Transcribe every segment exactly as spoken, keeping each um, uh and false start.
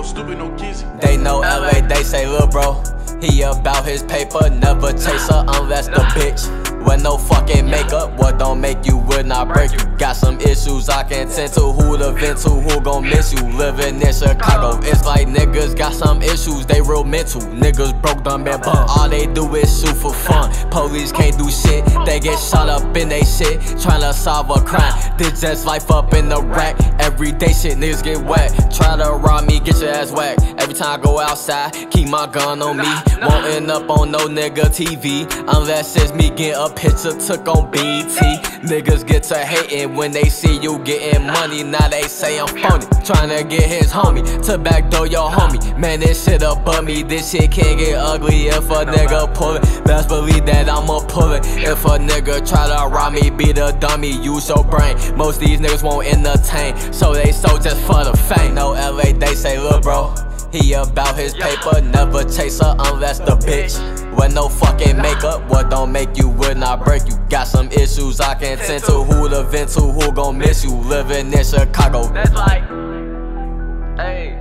stupid, no kissing. They know L A, they say lil' bro, he about his paper, never chase her unless the bitch with no fucking makeup. What don't make you would not break you. Got some issues I can tend to. Who to vent to, who gon' miss you. Living in Chicago, it's like niggas got some issues, they real mental. Niggas broke, dumb and bum, all they do is shoot for fun. Police can't do shit, they get shot up in they shit, tryna solve a crime. This just life up in the rack, everyday shit, niggas get wet. Try to rob me, get your ass whacked. Every time I go outside, keep my gun on me. Won't end up on no nigga T V, unless it's me getting a picture took on B E T. Niggas get to hating when they see you getting money, now they say I'm phony. Tryna get his homie to backdoor your homie. Man, this shit above me, this shit can't get ugly if a nigga pull it. Best believe that I'ma pull it. If a nigga try to rob me, be the dummy, use your brain. Most these niggas won't entertain, so they so just for the fame. No L A, they say lil' bro, he about his paper, never chase her unless the bitch with no fucking makeup. What don't make you would not break you. Got some issues I can tend to. Who to vent to, who gon' miss you. Living in Chicago, that's like, hey,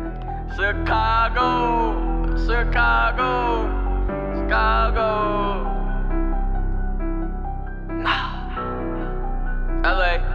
Chicago, Chicago, Chicago. L A.